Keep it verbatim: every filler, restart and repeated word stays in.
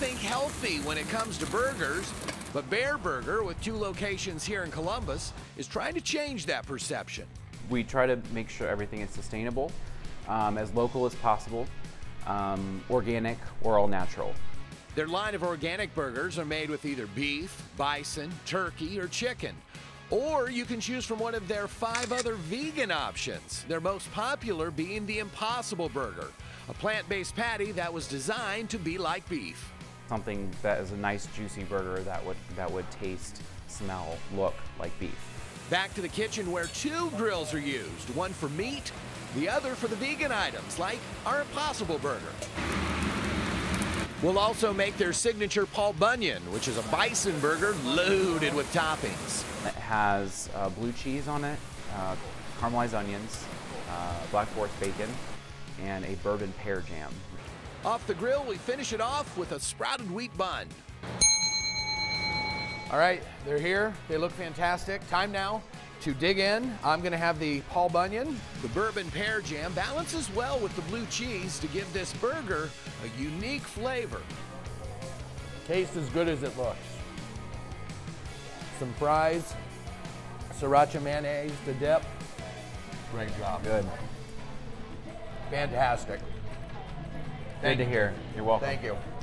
think healthy when it comes to burgers, but Bear Burger, with two locations here in Columbus, is trying to change that perception. We try to make sure everything is sustainable, um, as local as possible, um, organic or all natural. Their line of organic burgers are made with either beef, bison, turkey, or chicken. Or you can choose from one of their five other vegan options, their most popular being the Impossible Burger, a plant-based patty that was designed to be like beef. Something that is a nice juicy burger that would, that would taste, smell, look like beef. Back to the kitchen where two grills are used, one for meat, the other for the vegan items, like our Impossible Burger. We'll also make their signature Paul Bunyan, which is a bison burger loaded with toppings. It has uh, blue cheese on it, uh, caramelized onions, uh, Black Forest bacon, and a bourbon pear jam. Off the grill, we finish it off with a sprouted wheat bun. All right, they're here. They look fantastic. Time now to dig in. I'm gonna have the Paul Bunyan. The bourbon pear jam balances well with the blue cheese to give this burger a unique flavor. Tastes as good as it looks. Some fries, sriracha mayonnaise to dip. Great job. Good. Fantastic. Good to hear. You're welcome. Thank you.